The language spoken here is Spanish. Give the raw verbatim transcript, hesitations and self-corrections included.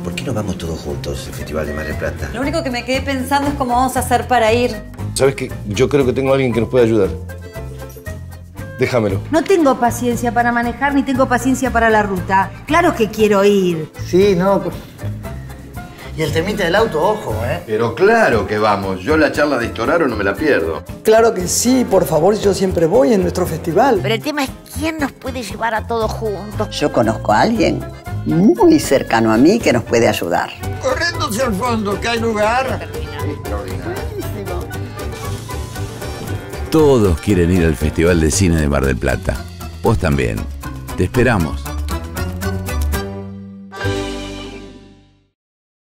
¿por qué no vamos todos juntos al Festival de Mar del Plata? Lo único que me quedé pensando es cómo vamos a hacer para ir. ¿Sabes qué? Yo creo que tengo a alguien que nos puede ayudar. Déjamelo. No tengo paciencia para manejar ni tengo paciencia para la ruta. Claro que quiero ir. Sí, no. Y el temita del auto, ojo, ¿eh? Pero claro que vamos. Yo la charla de Storaro no me la pierdo. Claro que sí, por favor, yo siempre voy en nuestro festival. Pero el tema es quién nos puede llevar a todos juntos. Yo conozco a alguien muy cercano a mí que nos puede ayudar. Corriendo hacia el fondo, que hay lugar. Extraordinario. Todos quieren ir al Festival de Cine de Mar del Plata. Vos también. Te esperamos.